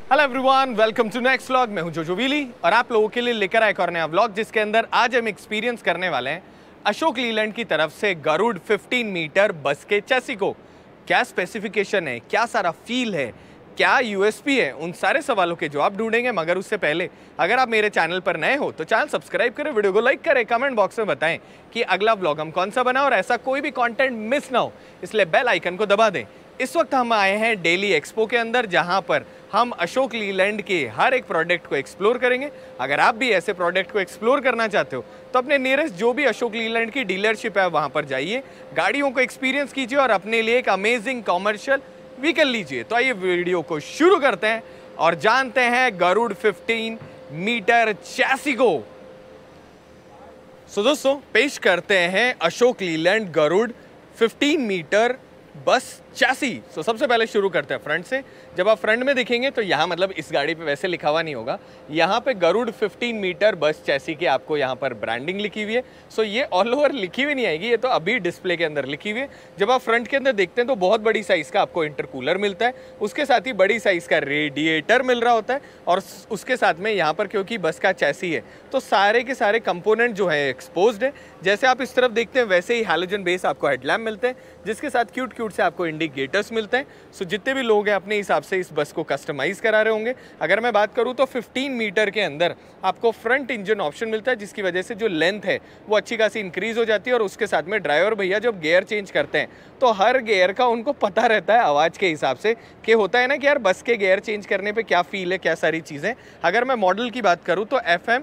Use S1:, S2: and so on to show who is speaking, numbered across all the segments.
S1: Hello everyone, welcome to next vlog. मैं हूं जोजो विली और आप लोगों के लिए लेकर आया एक और नया व्लॉग, जिसके अंदर आज हम एक्सपीरियंस करने वाले हैं अशोक लीलैंड की तरफ से गरुड़ 15 मीटर बस के चैसी को। क्या स्पेसिफिकेशन है, क्या सारा फील है, क्या यूएसपी है, उन सारे सवालों के जवाब ढूंढेंगे। मगर उससे पहले अगर आप मेरे चैनल पर नए हो तो चैनल सब्सक्राइब करें, वीडियो को लाइक करें, कमेंट बॉक्स में बताएं कि अगला व्लॉग हम कौन सा बना और ऐसा कोई भी कंटेंट मिस ना हो, इसलिए बेल आइकन को दबा दें। इस वक्त हम आए हैं डेली एक्सपो के अंदर, जहां पर हम अशोक लीलैंड के हर एक प्रोडक्ट को एक्सप्लोर करेंगे। अगर आप भी ऐसे प्रोडक्ट को एक्सप्लोर करना चाहते हो तो अपने नियरेस्ट जो भी अशोक लीलैंड की डीलरशिप है वहां पर जाइए, गाड़ियों को एक्सपीरियंस कीजिए और अपने लिए एक अमेजिंग कॉमर्शियल व्हीकल लीजिए। तो आइए वीडियो को शुरू करते हैं और जानते हैं गरुड़ 15 मीटर चैसी को। दोस्तों, पेश करते हैं Ashok Leyland Garuda 15 metre bus chassis. सबसे पहले शुरू करते हैं फ्रंट से। जब आप फ्रंट में देखेंगे तो यहाँ मतलब इस गाड़ी पे वैसे लिखा हुआ नहीं होगा, यहाँ पे गरुड़ 15 मीटर बस चैसी की आपको यहाँ पर ब्रांडिंग लिखी हुई है। ये ऑल ओवर लिखी हुई नहीं आएगी, ये तो अभी डिस्प्ले के अंदर लिखी हुई है। जब आप फ्रंट के अंदर देखते हैं तो बहुत बड़ी साइज़ का आपको इंटरकूलर मिलता है, उसके साथ ही बड़ी साइज़ का रेडिएटर मिल रहा होता है और उसके साथ में यहाँ पर क्योंकि बस का चैसी है तो सारे के सारे कंपोनेंट जो है एक्सपोज्ड है। जैसे आप इस तरफ देखते हैं वैसे ही हैलोजन बेस आपको हेडलैम्प मिलते हैं, जिसके साथ क्यूट से आपको इंडिकेटर्स मिलते हैं। जितने भी लोग हैं अपने हिसाब से इस बस को कस्टमाइज करा रहे होंगे। अगर मैं बात करूं तो 15 मीटर के अंदर आपको फ्रंट इंजन ऑप्शन मिलता है, जिसकी वजह से जो लेंथ है वो अच्छी खासी इंक्रीज हो जाती है। और उसके साथ में ड्राइवर भैया जब गियर चेंज करते हैं तो हर गियर का उनको पता रहता है आवाज़ के हिसाब से कि होता है ना कि यार बस के गियर चेंज करने पर क्या फील है, क्या सारी चीज़ें। अगर मैं मॉडल की बात करूँ तो FM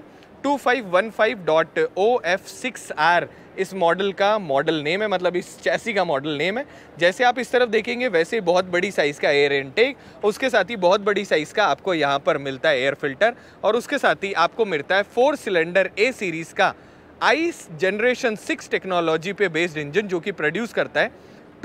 S1: 2515.OF6R इस मॉडल का मॉडल नेम है, मतलब इस चैसी का मॉडल नेम है। जैसे आप इस तरफ देखेंगे वैसे बहुत बड़ी साइज़ का एयर इनटेक, उसके साथ ही बहुत बड़ी साइज़ का आपको यहाँ पर मिलता है एयर फिल्टर और उसके साथ ही आपको मिलता है 4 सिलेंडर A सीरीज़ का आइस जनरेशन 6 टेक्नोलॉजी पे बेस्ड इंजन, जो कि प्रोड्यूस करता है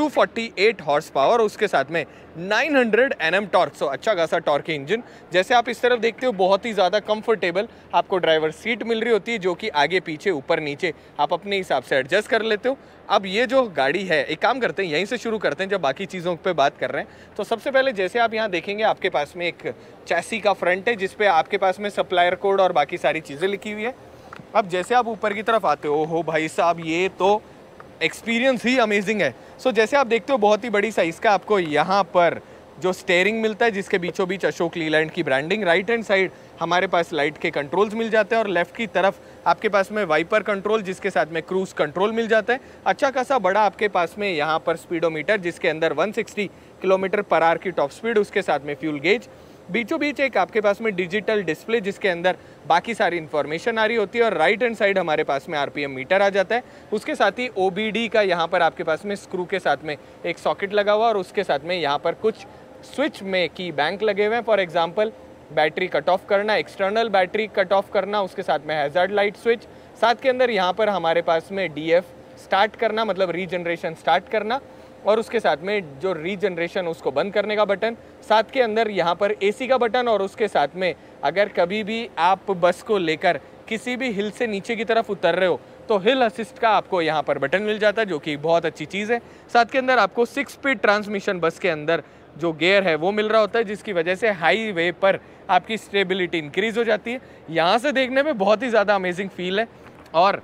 S1: 248 हॉर्स पावर, उसके साथ में 900 Nm टॉर्क। अच्छा खासा टॉर्क के इंजन। जैसे आप इस तरफ देखते हो बहुत ही ज़्यादा कंफर्टेबल आपको ड्राइवर सीट मिल रही होती है, जो कि आगे पीछे ऊपर नीचे आप अपने हिसाब से एडजस्ट कर लेते हो। अब ये जो गाड़ी है, एक काम करते हैं यहीं से शुरू करते हैं जब बाकी चीज़ों पे बात कर रहे हैं। तो सबसे पहले जैसे आप यहाँ देखेंगे आपके पास में एक चैसी का फ्रंट है, जिसपे आपके पास में सप्लायर कोड और बाकी सारी चीज़ें लिखी हुई है। अब जैसे आप ऊपर की तरफ आते हो, हो भाई साहब, ये तो एक्सपीरियंस ही अमेजिंग है। जैसे आप देखते हो बहुत ही बड़ी साइज़ का आपको यहाँ पर जो स्टेयरिंग मिलता है, जिसके बीचों बीच अशोक लीलैंड की ब्रांडिंग। राइट हैंड साइड हमारे पास लाइट के कंट्रोल्स मिल जाते हैं और लेफ्ट की तरफ आपके पास में वाइपर कंट्रोल, जिसके साथ में क्रूज कंट्रोल मिल जाता है। अच्छा खासा बड़ा आपके पास में यहाँ पर स्पीडोमीटर, जिसके अंदर 160 किलोमीटर पर आवर की टॉप स्पीड, उसके साथ में फ्यूल गेज। बीचों बीच एक आपके पास में डिजिटल डिस्प्ले, जिसके अंदर बाकी सारी इन्फॉर्मेशन आ रही होती है और राइट हैंड साइड हमारे पास में RPM मीटर आ जाता है। उसके साथ ही OBD का यहाँ पर आपके पास में स्क्रू के साथ में एक सॉकेट लगा हुआ और उसके साथ में यहाँ पर कुछ स्विच में की बैंक लगे हुए हैं। For example battery cut off करना, एक्सटर्नल बैटरी कट ऑफ करना, उसके साथ में हैज़ार्ड लाइट स्विच। साथ के अंदर यहाँ पर हमारे पास में DF स्टार्ट करना, मतलब रीजनरेशन स्टार्ट करना, और उसके साथ में जो रीजनरेशन उसको बंद करने का बटन। साथ के अंदर यहाँ पर AC का बटन और उसके साथ में अगर कभी भी आप बस को लेकर किसी भी हिल से नीचे की तरफ उतर रहे हो तो हिल असिस्ट का आपको यहाँ पर बटन मिल जाता है, जो कि बहुत अच्छी चीज़ है। साथ के अंदर आपको 6 स्पीड ट्रांसमिशन बस के अंदर जो गियर है वो मिल रहा होता है, जिसकी वजह से हाईवे पर आपकी स्टेबिलिटी इंक्रीज हो जाती है। यहाँ से देखने में बहुत ही ज़्यादा अमेजिंग फील है और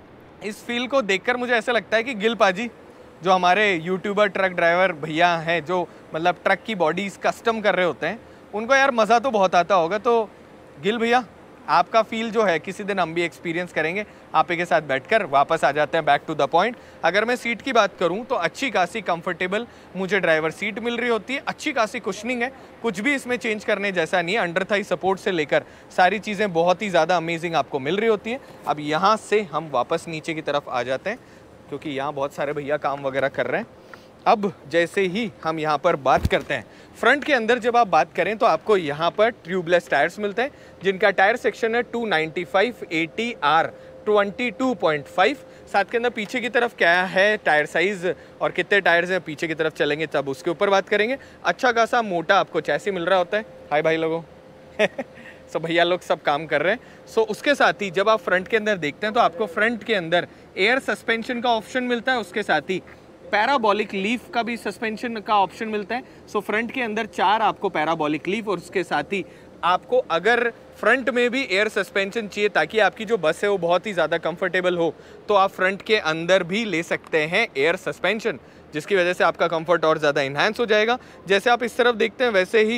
S1: इस फील को देखकर मुझे ऐसा लगता है कि गिल पाजी, जो हमारे यूट्यूबर ट्रक ड्राइवर भैया हैं, जो मतलब ट्रक की बॉडीज़ कस्टम कर रहे होते हैं, उनको यार मज़ा तो बहुत आता होगा। तो गिल भैया, आपका फील जो है किसी दिन हम भी एक्सपीरियंस करेंगे आप ही के साथ बैठकर। वापस आ जाते हैं बैक टू द पॉइंट। अगर मैं सीट की बात करूं तो अच्छी खासी कंफर्टेबल मुझे ड्राइवर सीट मिल रही होती है, अच्छी खासी कुशनिंग है, कुछ भी इसमें चेंज करने जैसा नहीं है। अंडर थाई सपोर्ट से लेकर सारी चीज़ें बहुत ही ज़्यादा अमेजिंग आपको मिल रही होती है। अब यहाँ से हम वापस नीचे की तरफ आ जाते हैं, क्योंकि यहाँ बहुत सारे भैया काम वगैरह कर रहे हैं। अब जैसे ही हम यहाँ पर बात करते हैं फ्रंट के अंदर, जब आप बात करें तो आपको यहाँ पर ट्यूबलेस टायर्स मिलते हैं, जिनका टायर सेक्शन है 295 ATR 22.5। साथ के अंदर पीछे की तरफ क्या है टायर साइज़ और कितने टायर्स हैं, पीछे की तरफ चलेंगे तब उसके ऊपर बात करेंगे। अच्छा खासा मोटा आपको चैसी मिल रहा होता है। हाय भाई लोगों सब भैया लोग सब काम कर रहे हैं। उसके साथ ही जब आप फ्रंट के अंदर देखते हैं तो आपको फ्रंट के अंदर एयर सस्पेंशन का ऑप्शन मिलता है, उसके साथ ही पैराबोलिक लीफ का भी सस्पेंशन का ऑप्शन मिलता है। सो फ्रंट के अंदर 4 आपको पैराबोलिक लीफ, और उसके साथ ही आपको अगर फ्रंट में भी एयर सस्पेंशन चाहिए ताकि आपकी जो बस है वो बहुत ही ज़्यादा कंफर्टेबल हो, तो आप फ्रंट के अंदर भी ले सकते हैं एयर सस्पेंशन, जिसकी वजह से आपका कंफर्ट और ज़्यादा इन्हांस हो जाएगा। जैसे आप इस तरफ देखते हैं वैसे ही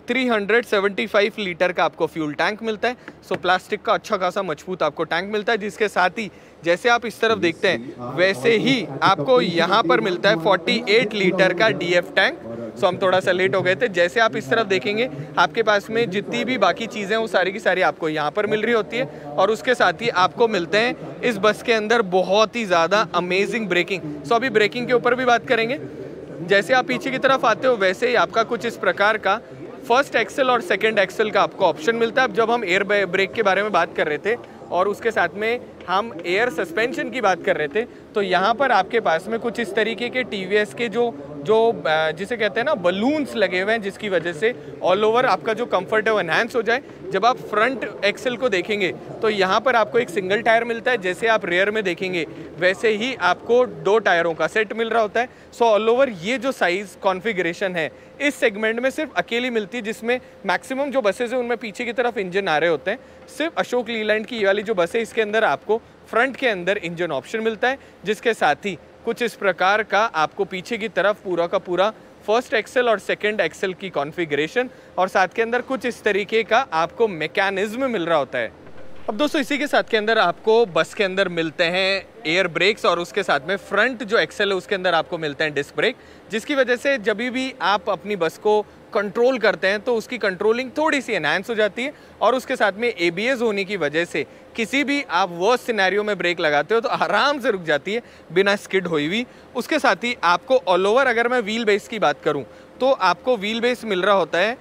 S1: 375 लीटर का आपको फ्यूल टैंक मिलता है। सो प्लास्टिक का अच्छा खासा मजबूत आपको टैंक मिलता है, जिसके साथ ही जैसे आप इस तरफ देखते हैं वैसे ही आपको यहाँ पर मिलता है 48 लीटर का DF टैंक। सो हम थोड़ा सा लेट हो गए थे। जैसे आप इस तरफ देखेंगे आपके पास में जितनी भी बाकी चीज़ें वो सारी की सारी आपको यहाँ पर मिल रही होती है, और उसके साथ ही आपको मिलते हैं इस बस के अंदर बहुत ही ज़्यादा अमेजिंग ब्रेकिंग। सो अभी ब्रेकिंग के ऊपर भी बात करेंगे। जैसे आप पीछे की तरफ आते हो वैसे ही आपका कुछ इस प्रकार का फर्स्ट एक्सेल और सेकंड एक्सेल का आपको ऑप्शन मिलता है। अब जब हम एयर ब्रेक के बारे में बात कर रहे थे और उसके साथ में हम एयर सस्पेंशन की बात कर रहे थे, तो यहाँ पर आपके पास में कुछ इस तरीके के TVS के जो जिसे कहते हैं ना बलून्स लगे हुए हैं, जिसकी वजह से ऑल ओवर आपका जो कंफर्ट है वो एनहांस हो जाए। जब आप फ्रंट एक्सेल को देखेंगे तो यहाँ पर आपको एक सिंगल टायर मिलता है, जैसे आप रेयर में देखेंगे वैसे ही आपको 2 टायरों का सेट मिल रहा होता है। सो ऑल ओवर ये जो साइज कॉन्फ़िगरेशन है इस सेगमेंट में सिर्फ अकेली मिलती है, जिसमें मैक्सिमम जो बसेज है उनमें पीछे की तरफ इंजन आ रहे होते हैं। सिर्फ अशोक लीलैंड की ये वाली जो बस है इसके अंदर आपको फ्रंट के अंदर इंजन ऑप्शन मिलता है, जिसके साथ ही कुछ इस प्रकार का आपको पीछे की तरफ पूरा का पूरा फर्स्ट एक्सेल और सेकंड एक्सेल की कॉन्फ़िगरेशन, और साथ के अंदर कुछ इस तरीके का आपको मैकेनिज्म मिल रहा होता है। अब दोस्तों इसी के साथ के अंदर आपको बस के अंदर मिलते हैं एयर ब्रेक्स, और उसके साथ में फ्रंट जो एक्सेल है उसके अंदर आपको मिलते हैं डिस्क ब्रेक, जिसकी वजह से जब भी आप अपनी बस को कंट्रोल करते हैं तो उसकी कंट्रोलिंग थोड़ी सी एनहांस हो जाती है, और उसके साथ में ABS होने की वजह से किसी भी आप वर्स्ट सिनेरियो में ब्रेक लगाते हो तो आराम से रुक जाती है बिना स्किड हुई हुई। उसके साथ ही आपको ऑल ओवर अगर मैं व्हील बेस की बात करूं तो आपको व्हील बेस मिल रहा होता है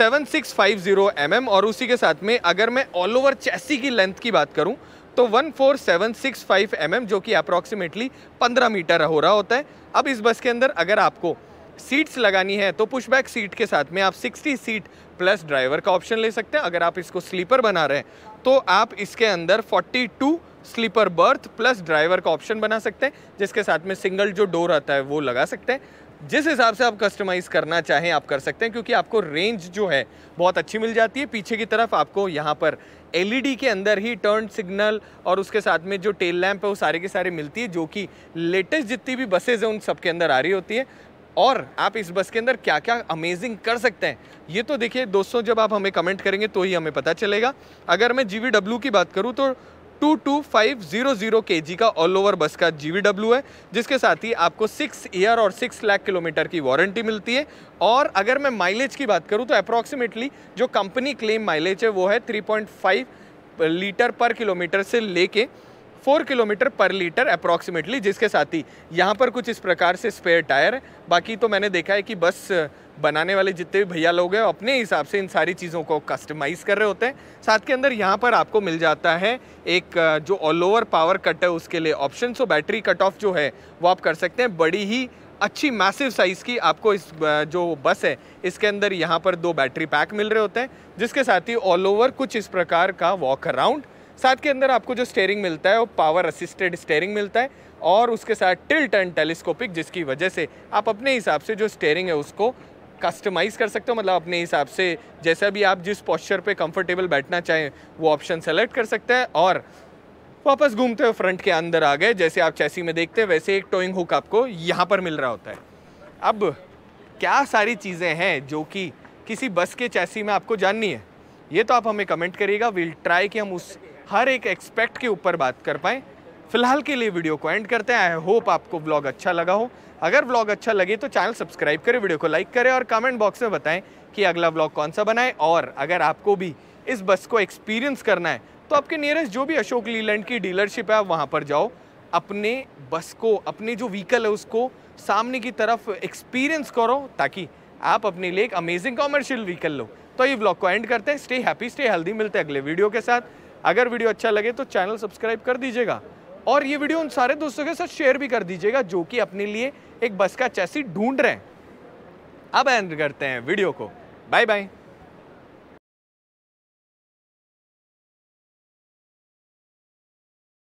S1: 7650 mm, और उसी के साथ में अगर मैं ऑल ओवर चैसी की लेंथ की बात करूं तो 14765 mm, जो कि अप्रॉक्सीमेटली 15 मीटर हो रहा होता है। अब इस बस के अंदर अगर आपको सीट्स लगानी है तो पुशबैक सीट के साथ में आप 60 सीट प्लस ड्राइवर का ऑप्शन ले सकते हैं। अगर आप इसको स्लीपर बना रहे हैं तो आप इसके अंदर 42 स्लीपर बर्थ प्लस ड्राइवर का ऑप्शन बना सकते हैं, जिसके साथ में सिंगल जो डोर आता है वो लगा सकते हैं। जिस हिसाब से आप कस्टमाइज़ करना चाहें आप कर सकते हैं, क्योंकि आपको रेंज जो है बहुत अच्छी मिल जाती है। पीछे की तरफ आपको यहाँ पर LED के अंदर ही टर्न सिग्नल और उसके साथ में जो टेल लैंप है वो सारे के सारे मिलती है, जो कि लेटेस्ट जितनी भी बसेज हैं उन सब के अंदर आ रही होती है। और आप इस बस के अंदर क्या क्या अमेजिंग कर सकते हैं ये तो देखिए दोस्तों, जब आप हमें कमेंट करेंगे तो ही हमें पता चलेगा। अगर मैं GVW की बात करूँ तो 22500 kg का ऑल ओवर बस का GVW है, जिसके साथ ही आपको 6 ईयर और 6 लाख किलोमीटर की वारंटी मिलती है। और अगर मैं माइलेज की बात करूं तो अप्रॉक्सीमेटली जो कंपनी क्लेम माइलेज है वो है 3.5 लीटर पर किलोमीटर से लेके 4 किलोमीटर पर लीटर अप्रॉक्सीमेटली, जिसके साथ ही यहाँ पर कुछ इस प्रकार से स्पेयर टायर है। बाकी तो मैंने देखा है कि बस बनाने वाले जितने भी भैया लोग हैं अपने हिसाब से इन सारी चीज़ों को कस्टमाइज़ कर रहे होते हैं। साथ के अंदर यहाँ पर आपको मिल जाता है एक जो ऑल ओवर पावर कट है उसके लिए option. So battery cut off जो है वो आप कर सकते हैं। बड़ी ही अच्छी मैसिव साइज़ की आपको इस जो बस है इसके अंदर यहाँ पर 2 बैटरी पैक मिल रहे होते हैं, जिसके साथ ही ऑल ओवर कुछ इस प्रकार का वॉक अराउंड। साथ के अंदर आपको जो स्टीयरिंग मिलता है वो पावर असिस्टेड स्टीयरिंग मिलता है, और उसके साथ टिल्ट एंड टेलीस्कोपिक, जिसकी वजह से आप अपने हिसाब से जो स्टीयरिंग है उसको कस्टमाइज़ कर सकते हो। मतलब अपने हिसाब से जैसा भी आप जिस पोस्चर पे कंफर्टेबल बैठना चाहें वो ऑप्शन सेलेक्ट कर सकते हैं। और वापस घूमते हुए फ्रंट के अंदर आ गए, जैसे आप चैसी में देखते हैं वैसे एक टोइंग हुक आपको यहाँ पर मिल रहा होता है। अब क्या सारी चीज़ें हैं जो कि किसी बस के चैसी में आपको जाननी है, ये तो आप हमें कमेंट करिएगा। विल ट्राई कि हम उस हर एक एक्सपेक्ट के ऊपर बात कर पाएँ। फिलहाल के लिए वीडियो को एंड करते हैं। आई होप आपको व्लॉग अच्छा लगा हो। अगर व्लॉग अच्छा लगे तो चैनल सब्सक्राइब करें, वीडियो को लाइक करें और कमेंट बॉक्स में बताएं कि अगला व्लॉग कौन सा बनाएं। और अगर आपको भी इस बस को एक्सपीरियंस करना है तो आपके नियरेस्ट जो भी अशोक लीलैंड की डीलरशिप है आप वहाँ पर जाओ, अपने बस को, अपने जो व्हीकल है उसको सामने की तरफ एक्सपीरियंस करो, ताकि आप अपने लिए एक अमेजिंग कॉमर्शियल व्हीकल लो। तो ये व्लॉग को एंड करते हैं। Stay happy, stay healthy. मिलते हैं अगले वीडियो के साथ। अगर वीडियो अच्छा लगे तो चैनल सब्सक्राइब कर दीजिएगा, और ये वीडियो उन सारे दोस्तों के साथ शेयर भी कर दीजिएगा जो कि अपने लिए एक बस का चैसी ढूंढ रहे हैं। अब एंड करते हैं वीडियो को। Bye bye.